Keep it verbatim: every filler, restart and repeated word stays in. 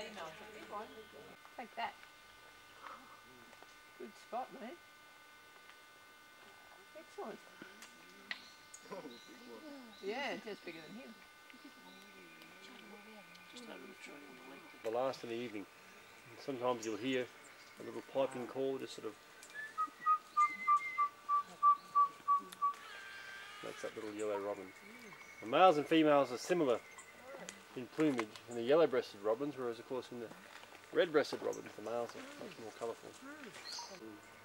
female. Big one. Take that. Good spot, mate. Excellent. Yeah, just bigger than him. The last in the evening. Sometimes you'll hear a little piping call, just sort of makes that little yellow robin. The males and females are similar in plumage in the yellow-breasted robins, whereas of course in the red-breasted robins the males are much more colourful. Mm.